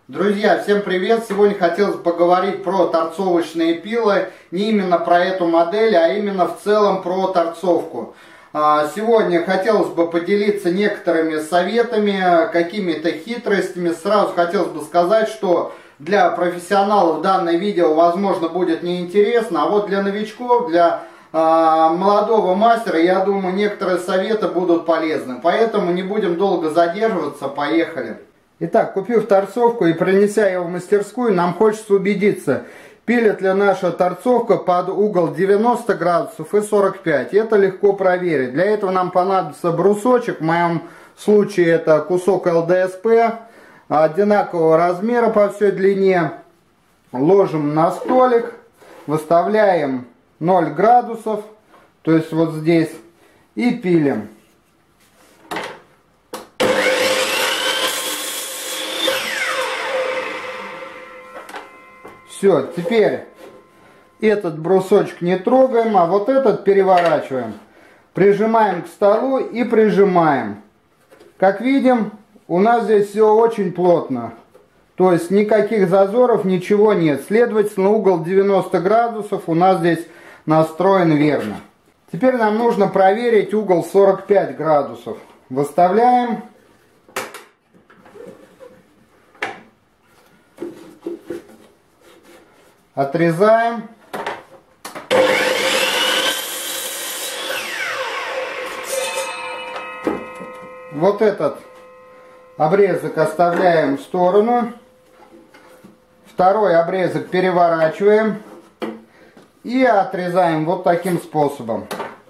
Друзья, всем привет! Сегодня хотелось поговорить про торцовочные пилы, не именно про эту модель, а именно в целом про торцовку. Сегодня хотелось бы поделиться некоторыми советами, какими-то хитростями. Сразу хотелось бы сказать, что для профессионалов данное видео, возможно, будет неинтересно, а вот для новичков, для молодого мастера, я думаю, некоторые советы будут полезны. Поэтому не будем долго задерживаться, поехали! Итак, купив торцовку и принеся ее в мастерскую, нам хочется убедиться, пилит ли наша торцовка под угол 90 градусов и 45. Это легко проверить. Для этого нам понадобится брусочек, в моем случае это кусок ЛДСП, одинакового размера по всей длине. Ложим на столик, выставляем 0 градусов, то есть вот здесь, и пилим. Все, теперь этот брусочек не трогаем, а вот этот переворачиваем. Прижимаем к столу и прижимаем. Как видим, у нас здесь все очень плотно. То есть никаких зазоров, ничего нет. Следовательно, угол 90 градусов у нас здесь настроен верно. Теперь нам нужно проверить угол 45 градусов. Выставляем. Отрезаем. Вот этот обрезок оставляем в сторону. Второй обрезок переворачиваем. И отрезаем вот таким способом.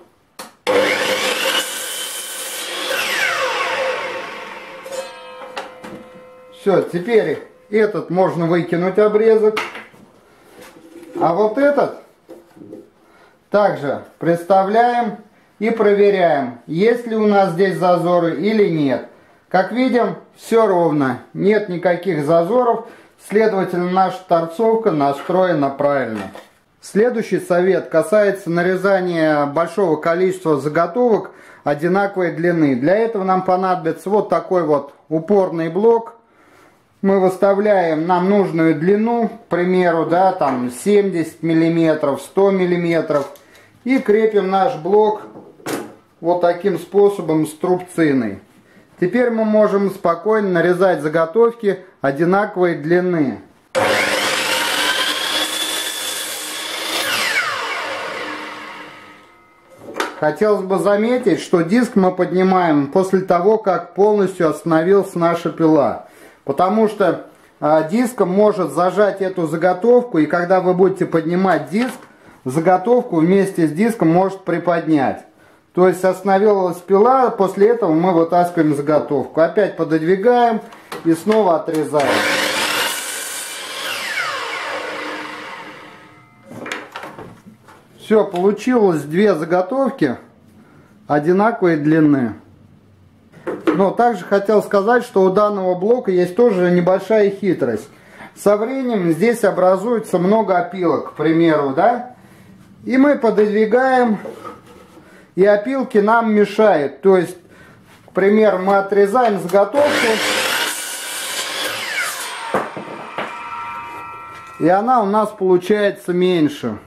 Все, теперь этот можно выкинуть обрезок. А вот этот также представляем и проверяем, есть ли у нас здесь зазоры или нет. Как видим, все ровно, нет никаких зазоров, следовательно, наша торцовка настроена правильно. Следующий совет касается нарезания большого количества заготовок одинаковой длины. Для этого нам понадобится вот такой вот упорный блок. Мы выставляем нам нужную длину, к примеру, да, там 70 мм, 100 мм. И крепим наш блок вот таким способом струбциной. Теперь мы можем спокойно нарезать заготовки одинаковой длины. Хотелось бы заметить, что диск мы поднимаем после того, как полностью остановилась наша пила. Потому что диском может зажать эту заготовку, и когда вы будете поднимать диск, заготовку вместе с диском может приподнять. То есть остановилась пила, после этого мы вытаскиваем заготовку. Опять пододвигаем и снова отрезаем. Все, получилось две заготовки одинаковой длины. Но также хотел сказать, что у данного блока есть тоже небольшая хитрость. Со временем здесь образуется много опилок, к примеру, да? И мы пододвигаем, и опилки нам мешают. То есть, к примеру, мы отрезаем заготовку, и она у нас получается меньше.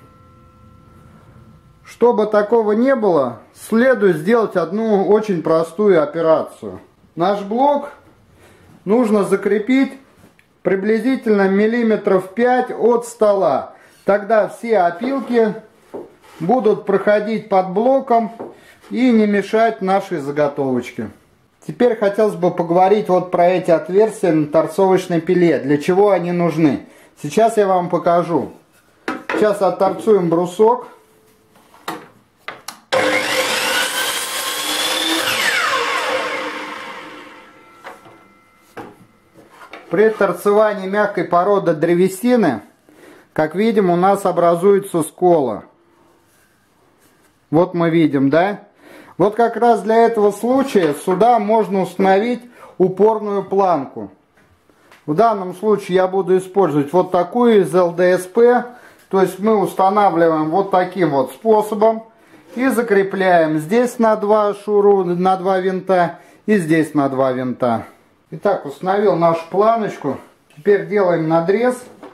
Чтобы такого не было, следует сделать одну очень простую операцию. Наш блок нужно закрепить приблизительно миллиметров 5 от стола. Тогда все опилки будут проходить под блоком и не мешать нашей заготовочке. Теперь хотелось бы поговорить вот про эти отверстия на торцовочной пиле. Для чего они нужны? Сейчас я вам покажу. Сейчас отторцуем брусок. При торцевании мягкой породы древесины, как видим, у нас образуется скола. Вот мы видим, да? Вот как раз для этого случая сюда можно установить упорную планку. В данном случае я буду использовать вот такую из ЛДСП. То есть мы устанавливаем вот таким вот способом и закрепляем здесь на 2 на 2 винта и здесь на 2 винта. Итак, установил нашу планочку. Теперь делаем надрез.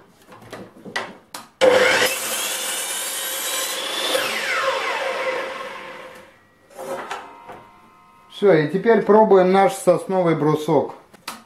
Все, и теперь пробуем наш сосновый брусок.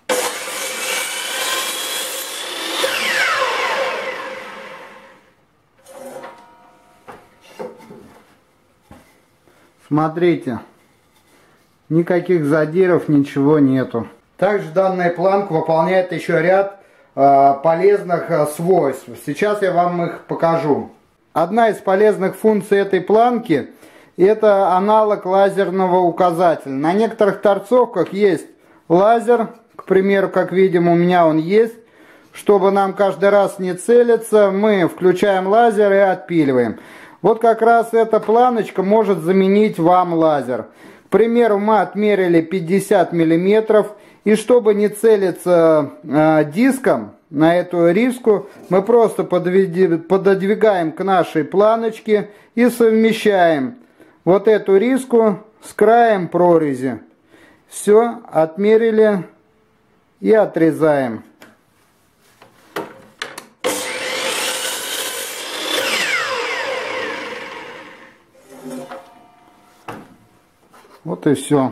Смотрите, никаких задиров, ничего нету. Также данная планка выполняет еще ряд полезных свойств. Сейчас я вам их покажу. Одна из полезных функций этой планки — это аналог лазерного указателя. На некоторых торцовках есть лазер, к примеру, как видим, у меня он есть. Чтобы нам каждый раз не целиться, мы включаем лазер и отпиливаем. Вот как раз эта планочка может заменить вам лазер. К примеру, мы отмерили 50 мм, и чтобы не целиться диском на эту риску, мы просто пододвигаем к нашей планочке и совмещаем вот эту риску с краем прорези. Все, отмерили и отрезаем. Вот и все.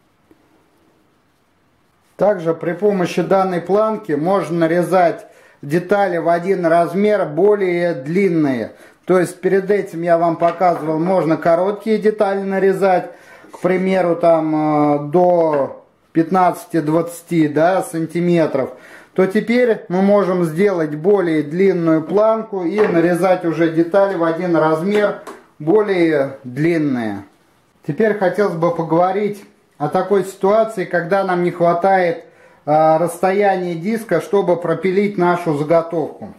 Также при помощи данной планки можно нарезать детали в один размер более длинные. То есть перед этим я вам показывал, можно короткие детали нарезать, к примеру, там до 15-20 сантиметров. То теперь мы можем сделать более длинную планку и нарезать уже детали в один размер более длинные. Теперь хотелось бы поговорить о такой ситуации, когда нам не хватает расстояния диска, чтобы пропилить нашу заготовку.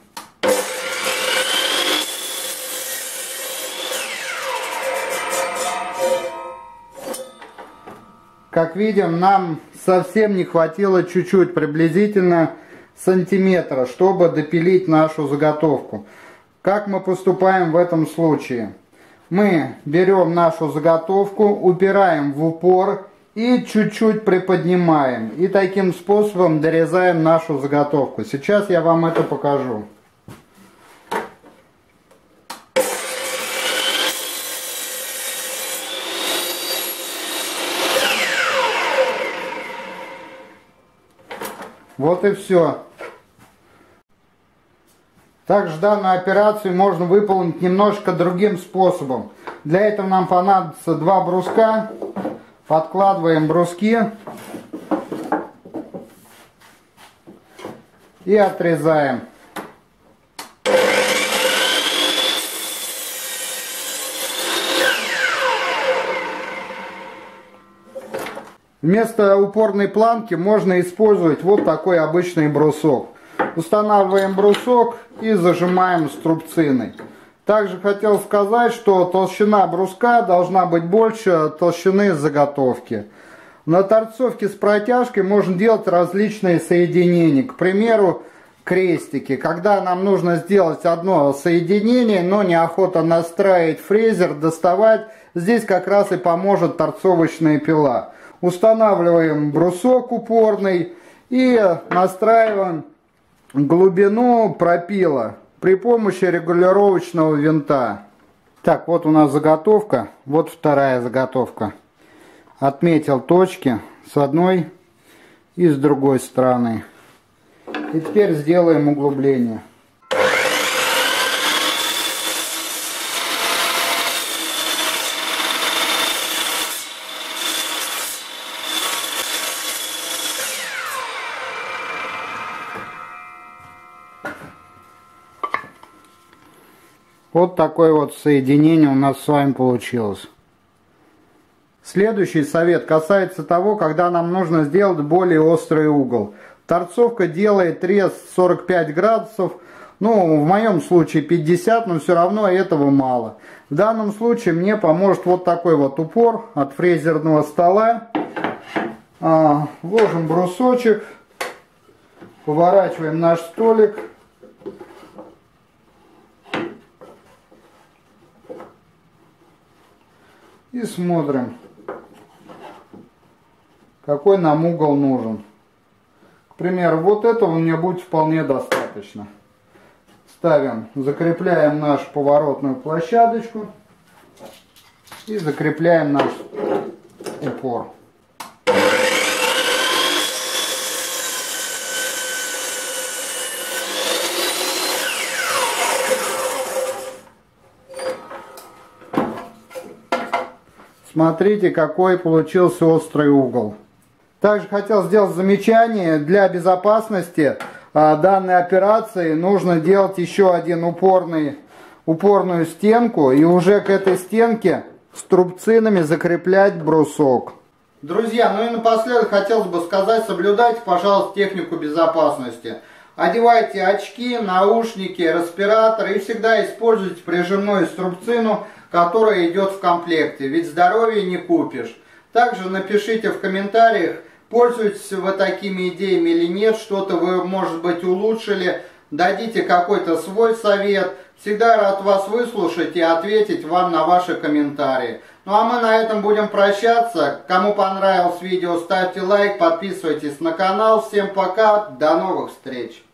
Как видим, нам совсем не хватило чуть-чуть, приблизительно сантиметра, чтобы допилить нашу заготовку. Как мы поступаем в этом случае? Мы берем нашу заготовку, упираем в упор и чуть-чуть приподнимаем. И таким способом дорезаем нашу заготовку. Сейчас я вам это покажу. Вот и все. Также данную операцию можно выполнить немножко другим способом. Для этого нам понадобится два бруска. Подкладываем бруски и отрезаем. Вместо упорной планки можно использовать вот такой обычный брусок. Устанавливаем брусок и зажимаем струбциной. Также хотел сказать, что толщина бруска должна быть больше толщины заготовки. На торцовке с протяжкой можно делать различные соединения. К примеру, крестики. Когда нам нужно сделать одно соединение, но неохота настраивать фрезер, доставать, здесь как раз и поможет торцовочная пила. Устанавливаем брусок упорный и настраиваем глубину пропила при помощи регулировочного винта. Так, вот у нас заготовка, вот вторая заготовка. Отметил точки с одной и с другой стороны. И теперь сделаем углубление. Вот такое вот соединение у нас с вами получилось. Следующий совет касается того, когда нам нужно сделать более острый угол. Торцовка делает рез 45 градусов, ну в моем случае 50, но все равно этого мало. В данном случае мне поможет вот такой вот упор от фрезерного стола. Ложим брусочек, поворачиваем наш столик. И смотрим, какой нам угол нужен. К примеру, вот этого мне будет вполне достаточно. Ставим, закрепляем нашу поворотную площадочку и закрепляем наш упор. Смотрите, какой получился острый угол. Также хотел сделать замечание: для безопасности данной операции нужно делать еще один упорную стенку и уже к этой стенке струбцинами закреплять брусок. Друзья, ну и напоследок хотелось бы сказать: соблюдайте, пожалуйста, технику безопасности. Одевайте очки, наушники, респираторы и всегда используйте прижимную струбцину, которая идет в комплекте, ведь здоровье не купишь. Также напишите в комментариях, пользуетесь вы такими идеями или нет, что-то вы, может быть, улучшили, дадите какой-то свой совет. Всегда рад вас выслушать и ответить вам на ваши комментарии. Ну а мы на этом будем прощаться. Кому понравилось видео, ставьте лайк, подписывайтесь на канал. Всем пока, до новых встреч!